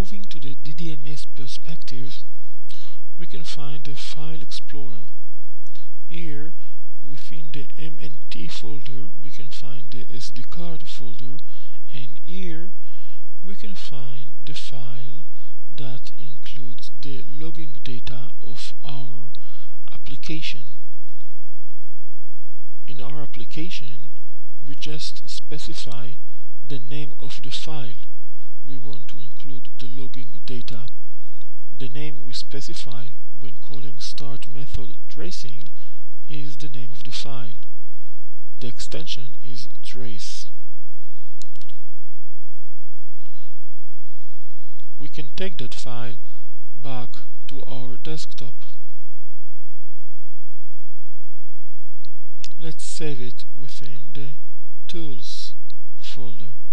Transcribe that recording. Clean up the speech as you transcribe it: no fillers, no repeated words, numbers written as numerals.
Moving to the DDMS perspective, we can find the File Explorer. Here, within the MNT folder, we can find the SD card folder, and here we can find the file that includes the logging data of our application. In our application, we just specify the name of the file we want to include the logging data. The name we specify when calling start method tracing is the name of the file. The extension is trace. We can take that file back to our desktop. Let's save it within the Tools folder.